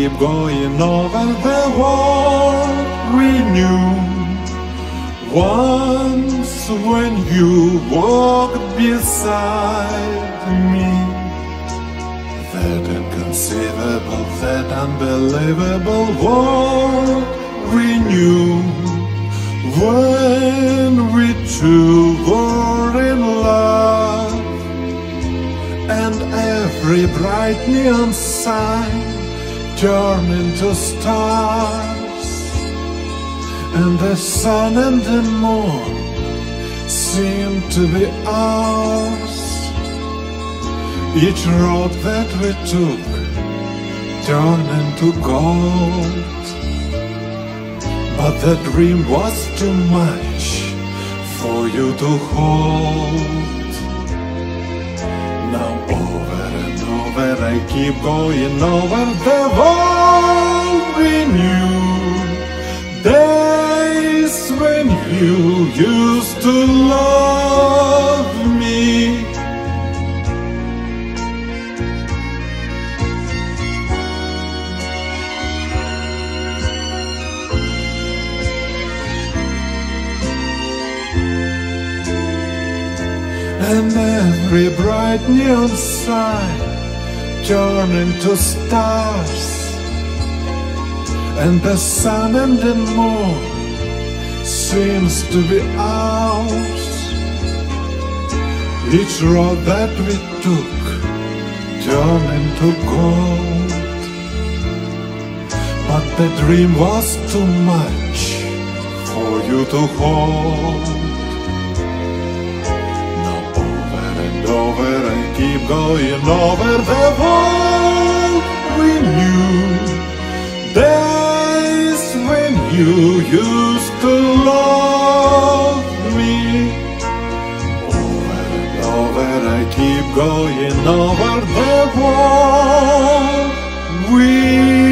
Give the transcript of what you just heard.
keep going over the world we knew. Once when you walked beside me, that inconceivable, that unbelievable world we knew. When we two were in love, and every bright neon sign turned into stars, and the sun and the moon seemed to be ours. Each road that we took turned into gold, but the dream was too much for you to hold. Now over and over I keep going over the world we knew. Days when you used to love me. And every bright neon sign turned into stars, and the sun and the moon seems to be ours. Each road that we took turned into gold, but the dream was too much for you to hold. Over I keep going over the world we knew. Days when you used to love me. Over and over I keep going over the world we